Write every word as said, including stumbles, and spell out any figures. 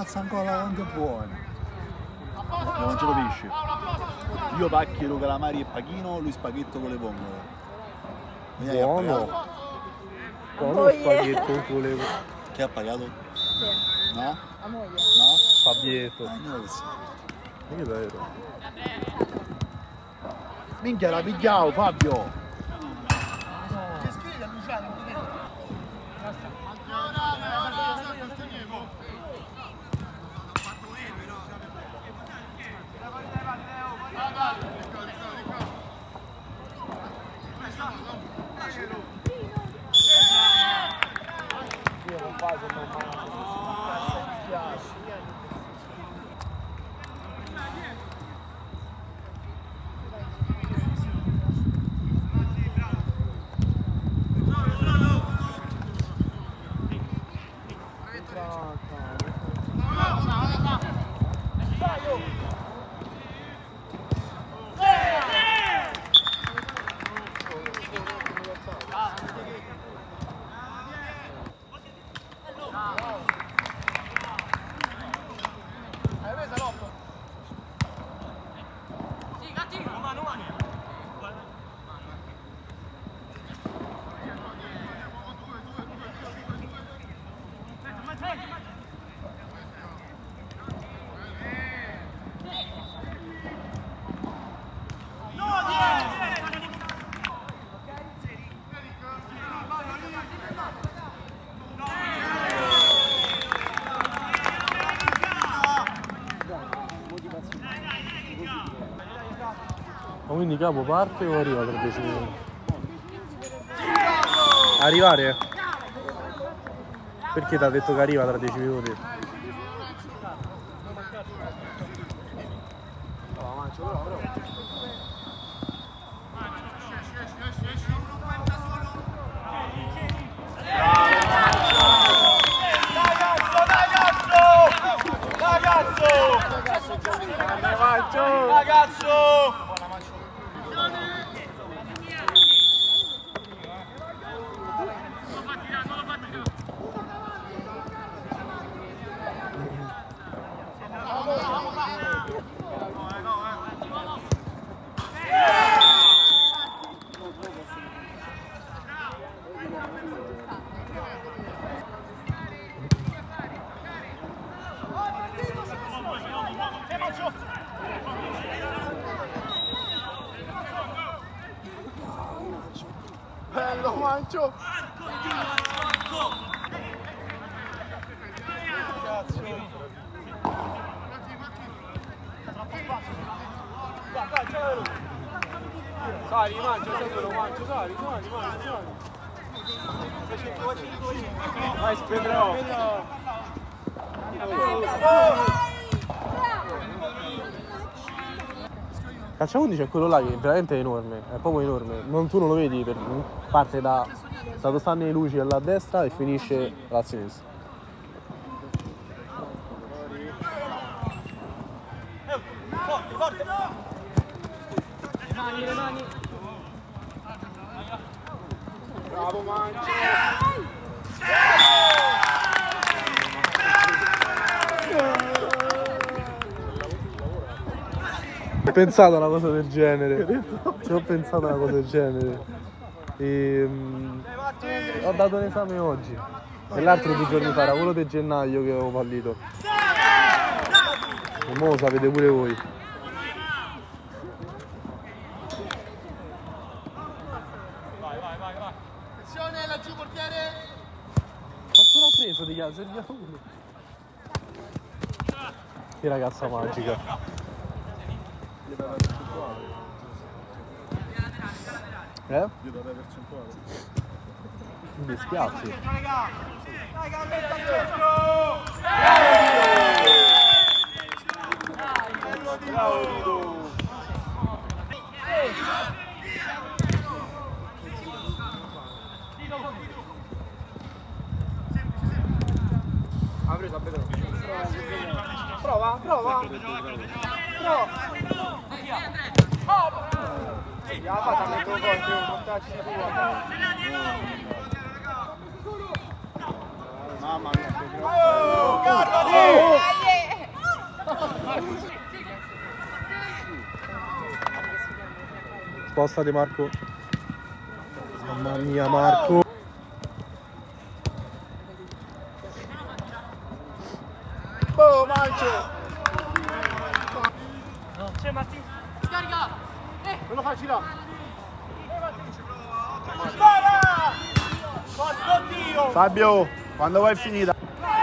ammazza ancora quanto è buono. Non mangiato pesce. Io pacchero calamari e pachino, lui spaghetto con le vongole. Buono. Buono lo spaghetto con le vongole. Che ha pagato? Sì. No? La moglie. No? Fabietto. Ah, io lo so. Io vero. Minchia la pigliavo Fabio! Che scrive a Luciano? Io non faccio Ma quindi capo parte o arriva tra dieci minuti? Arrivare? Perché ti ha detto che arriva tra dieci minuti? Ragazzo! Bello Mancio! Sali, Mancio, seguilo Mancio, sali, sali, Mancio, sali. Vai, Pedro! Calcio undici è quello là che veramente è enorme, è proprio enorme. Non, tu non lo vedi, per, parte da, da dove stanno le luci alla destra e finisce alla sinistra. Forte, forte! Le mani, le mani! Bravo Mancio! Ho pensato a una cosa del genere. Ci ho pensato a una cosa del genere. E, um, ho dato un esame oggi. E l'altro due giorni fa era quello di gennaio che avevo fallito. E mo lo sapete pure voi. Vai, vai, vai, vai! Attenzione, laggiù portiere! Quanto l'ho preso di casa? Che ragazza magica. Eh? Io do percentuale. Mi dispiace. Ha preso a Pedro. Prova, prova. Prova. Ya fatta metto un po' in montaggi tua. Mamma mia, che Oh, Carvati! Spostati Marco. Mamma mia Marco. Oh, Mancio! C'è Martino. Scarica! Eh! Non lo facci là! Spara! Oddio! Fabio, quando vai finita?